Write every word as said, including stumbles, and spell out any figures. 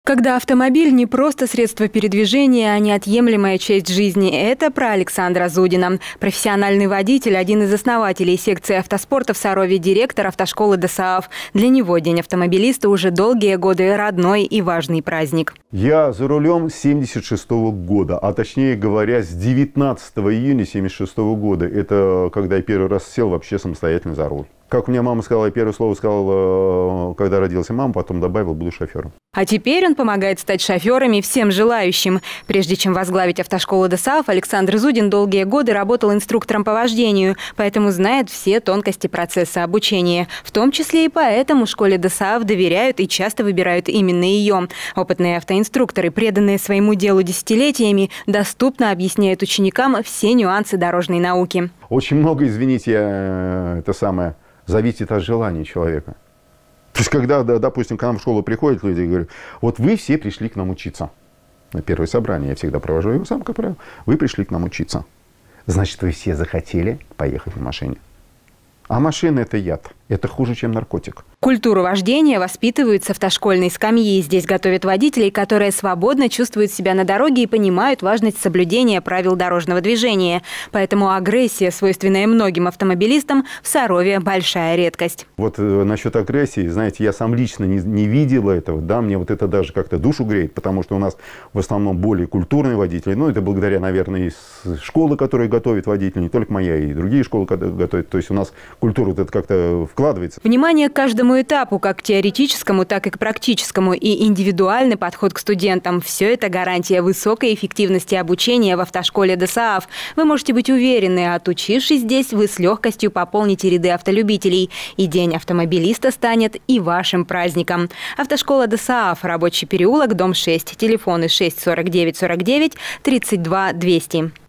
Когда автомобиль не просто средство передвижения, а неотъемлемая часть жизни. Это про Александра Зудина. Профессиональный водитель, один из основателей секции автоспорта в Сарове, директор автошколы ДОСААФ. Для него День автомобилиста уже долгие годы родной и важный праздник. Я за рулем с семьдесят шестого года, а точнее говоря, с девятнадцатого июня семьдесят шестого года. Это когда я первый раз сел вообще самостоятельно за руль. Как у меня мама сказала, я первое слово сказал, когда родился мама, потом добавил, буду шофером. А теперь он помогает стать шоферами всем желающим. Прежде чем возглавить автошколу ДОСААФ, Александр Зудин долгие годы работал инструктором по вождению, поэтому знает все тонкости процесса обучения. В том числе и поэтому школе ДОСААФ доверяют и часто выбирают именно ее. Опытные автоинструкторы, преданные своему делу десятилетиями, доступно объясняют ученикам все нюансы дорожной науки. Очень много, извините, это самое... зависит от желания человека. То есть, когда, допустим, к нам в школу приходят люди и говорят, вот вы все пришли к нам учиться. На первое собрание я всегда провожу его сам, как правило. Вы пришли к нам учиться. Значит, вы все захотели поехать на машине. А машина – это яд. Это хуже, чем наркотик. Культуру вождения воспитывают с автошкольной скамьи. Здесь готовят водителей, которые свободно чувствуют себя на дороге и понимают важность соблюдения правил дорожного движения. Поэтому агрессия, свойственная многим автомобилистам, в Сарове большая редкость. Вот э, насчет агрессии, знаете, я сам лично не, не видел этого. Да, мне вот это даже как-то душу греет, потому что у нас в основном более культурные водители. Ну, это благодаря, наверное, из школы, которые готовят водителей, не только моя, и другие школы готовят. То есть у нас культура вот это как-то вкладывается. Внимание к каждому этапу, как к теоретическому, так и к практическому, и индивидуальный подход к студентам. Все это гарантия высокой эффективности обучения в автошколе ДОСААФ. Вы можете быть уверены, отучившись здесь, вы с легкостью пополните ряды автолюбителей. И День автомобилиста станет и вашим праздником. Автошкола ДОСААФ, Рабочий переулок, дом шесть, телефоны шесть сорок девять сорок девять тридцать два двести.